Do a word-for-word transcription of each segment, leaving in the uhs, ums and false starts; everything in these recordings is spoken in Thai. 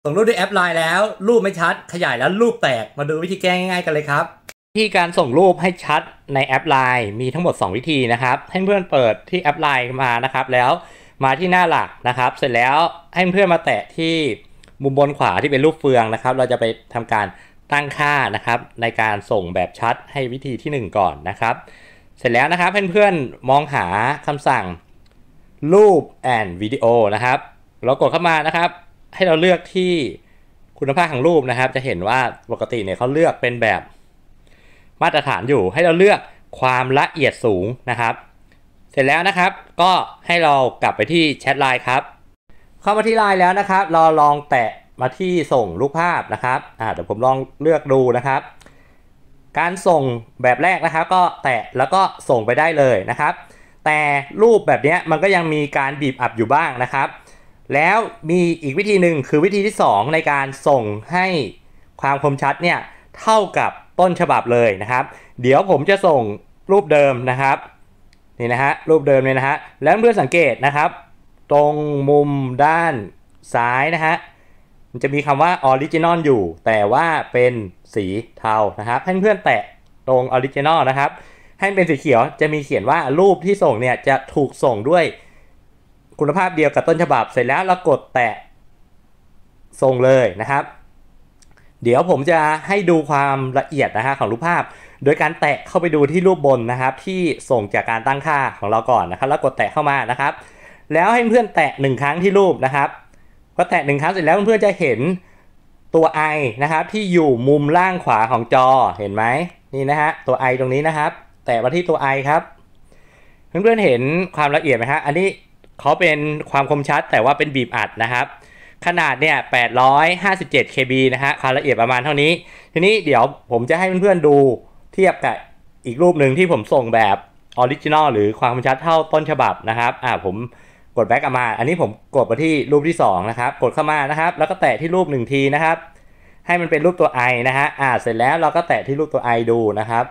ส่งรูปด้วยแอปไลน์แล้วรูปไม่ชัดขยายแล้วรูปแตกมาดูวิธีแก้ง่ายๆกันเลยครับวิธีการส่งรูปให้ชัดในแอปไลน์มีทั้งหมดสองวิธีนะครับให้เพื่อนเปิดที่แอปไลน์มานะครับแล้วมาที่หน้าหลักนะครับเสร็จแล้วให้เพื่อนมาแตะที่มุมบนขวาที่เป็นรูปเฟืองนะครับเราจะไปทำการตั้งค่านะครับในการส่งแบบชัดให้วิธีที่หนึ่งก่อนนะครับเสร็จแล้วนะครับเพื่อนๆมองหาคำสั่งรูป and วิดีโอนะครับเรากดเข้ามานะครับให้เราเลือกที่คุณภาพของรูปนะครับจะเห็นว่าปกติเนี่ยเขาเลือกเป็นแบบมาตรฐานอยู่ให้เราเลือกความละเอียดสูงนะครับเสร็จแล้วนะครับก็ให้เรากลับไปที่แชทไลน์ครับเข้ามาที่ไลน์แล้วนะครับเราลองแตะมาที่ส่งรูปภาพนะครับอ่าเดี๋ยวผมลองเลือกดูนะครับการส่งแบบแรกนะครับก็แตะแล้วก็ส่งไปได้เลยนะครับแต่รูปแบบนี้มันก็ยังมีการบีบอัดอยู่บ้างนะครับแล้วมีอีกวิธีหนึ่งคือวิธีที่สองในการส่งให้ความคมชัดเนี่ยเท่ากับต้นฉบับเลยนะครับเดี๋ยวผมจะส่งรูปเดิมนะครับนี่นะฮะรูปเดิมเลยนะฮะแล้วเพื่อนสังเกตนะครับตรงมุมด้านซ้ายนะฮะมันจะมีคำว่า Original อยู่แต่ว่าเป็นสีเทานะครับให้เพื่อนแตะตรง Original นะครับให้เป็นสีเขียวจะมีเขียนว่ารูปที่ส่งเนี่ยจะถูกส่งด้วยคุณภาพเดียวกับต้นฉบับเสร็จแล้วเรากดแตะส่งเลยนะครับเดี๋ยวผมจะให้ดูความละเอียดนะฮะของรูปภาพโดยการแตะเข้าไปดูที่รูปบนนะครับที่ส่งจากการตั้งค่าของเราก่อนนะครับแล้วกดแตะเข้ามานะครับแล้วให้เพื่อนแตะหนึ่งครั้งที่รูปนะครับพอแตะหนึ่งครั้งเสร็จแล้วเพื่อนจะเห็นตัว I นะครับที่อยู่มุมล่างขวาของจอเห็นไหมนี่นะฮะตัว I ตรงนี้นะครับแตะมาที่ตัว I ครับเพื่อนๆเห็นความละเอียดไหมฮะอันนี้เขาเป็นความคมชัดแต่ว่าเป็นบีบอัดนะครับขนาดเนี่ยแปดร้อยห้าสิบเจ็ด เค บี นะฮะความละเอียดประมาณเท่านี้ทีนี้เดี๋ยวผมจะให้เพื่อนๆดูเทียบกับอีกรูปหนึ่งที่ผมส่งแบบออริจินอลหรือความคมชัดเท่าต้นฉบับนะครับอ่าผมกดแบ็กมาอันนี้ผมกดไปที่รูปที่สองนะครับกดเข้ามานะครับแล้วก็แตะที่รูปหนึ่งทีนะครับให้มันเป็นรูปตัว I นะฮะอ่าเสร็จแล้วเราก็แตะที่รูปตัว I ดูนะครับ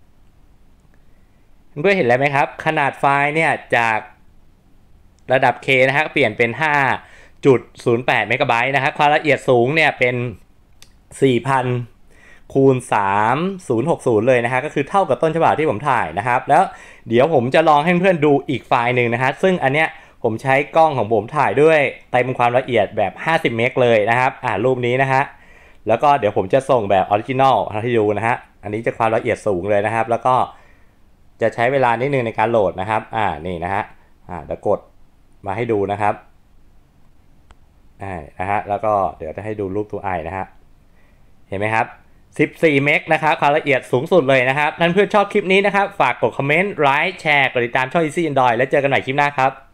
เพื่อนๆเห็นแล้วไหมครับขนาดไฟล์เนี่ยจากระดับ K นะฮะเปลี่ยนเป็น ห้าจุดศูนย์แปด เมกะไบต์นะครับความละเอียดสูงเนี่ยเป็น สี่พัน คูณ สามพันหกสิบ เลยนะฮะก็คือเท่ากับต้นฉบับที่ผมถ่ายนะครับแล้วเดี๋ยวผมจะลองให้เพื่อนดูอีกไฟล์หนึ่งนะฮะซึ่งอันเนี้ยผมใช้กล้องของผมถ่ายด้วยเต็มความละเอียดแบบห้าสิบเมกเลยนะครับอ่ารูปนี้นะฮะแล้วก็เดี๋ยวผมจะส่งแบบออริจินอลให้ดูนะฮะอันนี้จะความละเอียดสูงเลยนะครับแล้วก็จะใช้เวลานิดนึงในการโหลดนะครับอ่านี่นะฮะอ่าเดี๋ยวกดมาให้ดูนะครับอ่านะฮะแล้วก็เดี๋ยวจะให้ดูรูปตัว I นะฮะเห็นไหมครับสิบสี่เมกนะครับความละเอียดสูงสุดเลยนะครับท่านเพื่อนชอบคลิปนี้นะครับฝากกดคอมเมนต์ไลค์แชร์กดติดตามช่อง Easy Android แล้วเจอกันใหม่คลิปหน้าครับ